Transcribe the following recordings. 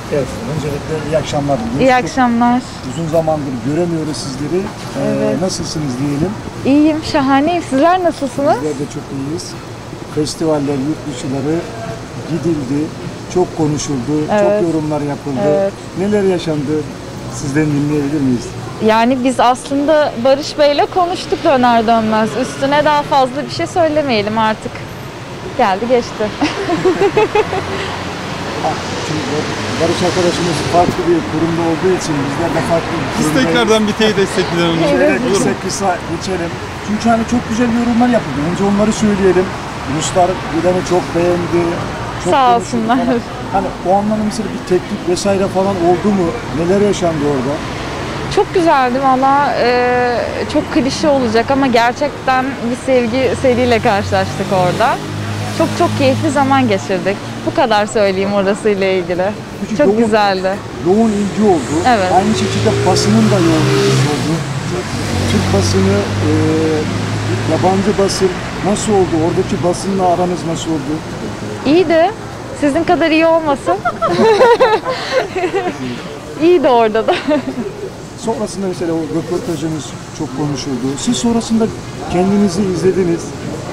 Evet, öncelikle iyi akşamlar diliyoruz. İyi akşamlar. Uzun zamandır göremiyoruz sizleri. Evet. Nasılsınız diyelim. İyiyim, şahaneyim. Sizler nasılsınız? Bizler de çok iyiyiz. Festivaller, yurt dışıları gidildi, çok konuşuldu, Evet. çok yorumlar yapıldı. Evet. Neler yaşandı? Sizden dinleyebilir miyiz? Yani biz aslında Barış Bey'le konuştuk döner dönmez. Üstüne daha fazla bir şey söylemeyelim artık. Geldi geçti. Çünkü Barış arkadaşımız farklı bir kurumda olduğu için bizler de farklı bir Biz kurumdayız. tekrardan bir teyit etsek dilerim. Şöyle Olur mu? kısa geçelim. Çünkü hani çok güzel yorumlar yapıldı. Önce onları söyleyelim. Ruslar Gülen'i çok beğendi. Çok Sağ konuşuldu olsunlar. falan. Hani o anlamda mesela bir teklif vesaire falan oldu mu? Neler yaşandı orada? Çok güzeldi valla. Çok klişe olacak ama gerçekten bir sevgi seriyle karşılaştık orada. Çok çok keyifli zaman geçirdik. Bu kadar söyleyeyim orasıyla ilgili. Peki, Çok güzeldi. Yoğun ilgi oldu. Evet. Aynı şekilde basının da yoğun ilgisi oldu. Türk basını, yabancı basın nasıl oldu? Oradaki basınla aranız nasıl oldu? İyiydi. Sizin kadar iyi olmasın. İyiydi orada da. Sonrasında mesela o röportajınız çok konuşuldu. Siz sonrasında kendinizi izlediniz.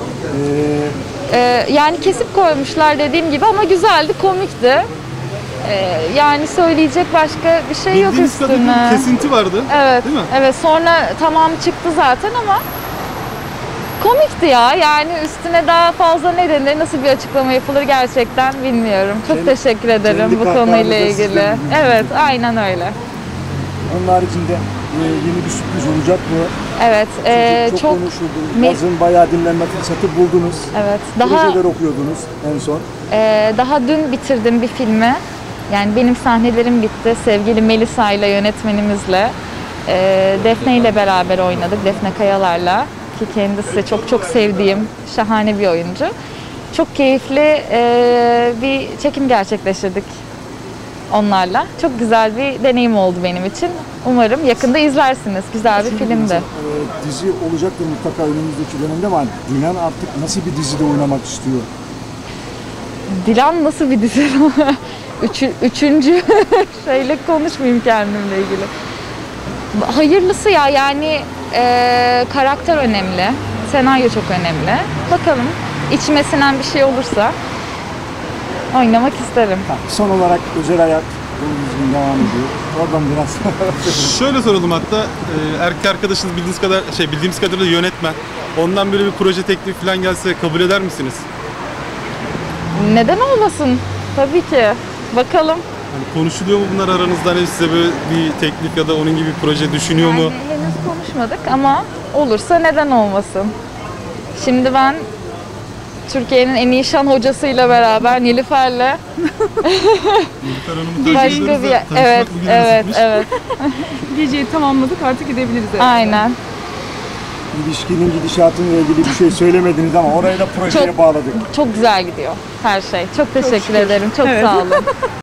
Yani kesip koymuşlar dediğim gibi ama güzeldi, komikti. Yani söyleyecek başka bir şey yok Bildiğiniz kadarıyla üstüne. bir kesinti vardı. Evet, Değil mi? evet. Sonra tamam çıktı zaten ama komikti ya. Yani üstüne daha fazla ne denir, nasıl bir açıklama yapılır gerçekten bilmiyorum. Çok Kendi- teşekkür ederim kendi bu konuyla kahkahanızı ilgili. sizden dinledim. Evet, aynen öyle. Onun haricinde yeni bir sürpriz olacak mı? Evet, Çok çok konuşuldu. me- Yazın bayağı dinlenme fırsatı buldunuz. evet. Daha Projeler okuyordunuz en son. Daha dün bitirdim bir filmi. Yani benim sahnelerim bitti. Sevgili Melisa ile yönetmenimizle Defne ile beraber oynadık. Defne Kayalar'la ki kendisi çok çok sevdiğim şahane bir oyuncu. Çok keyifli bir çekim gerçekleştirdik onlarla. Çok güzel bir deneyim oldu benim için. Umarım yakında izlersiniz. Güzel bir Çünkü filmdi. mesela, dizi olacaktır mutlaka önümüzdeki dönemde ama Dilan artık nasıl bir dizide oynamak istiyor? Dilan nasıl bir dizi? Üçüncü şeyle konuşmayayım kendimle ilgili. Hayırlısı ya yani karakter önemli, senaryo çok önemli. Bakalım içime sinen bir şey olursa oynamak isterim. Son olarak özel hayat bunun düzgün devam ediyor. Oradan biraz Şöyle soralım hatta erkek arkadaşınız bildiğimiz kadarıyla yönetmen. Ondan böyle bir proje teklifi falan gelse kabul eder misiniz? Neden olmasın? Tabii ki. Bakalım. Hani konuşuluyor mu bunlar aranızda? Hani size böyle bir teklif ya da onun gibi bir proje düşünüyor mu? Yani henüz konuşmadık ama olursa neden olmasın? Şimdi ben Türkiye'nin en iyi şan hocasıyla beraber Nilüfer'le Nilüfer Hanım'ı başka bir evet evet Geceyi tamamladık, artık gidebiliriz. aynen. ilişkinin gidişatıyla ilgili bir şey söylemediniz ama orayı da projeye Çok- bağladık. Çok güzel gidiyor her şey. Çok teşekkür ederim. Çok Evet. sağ olun.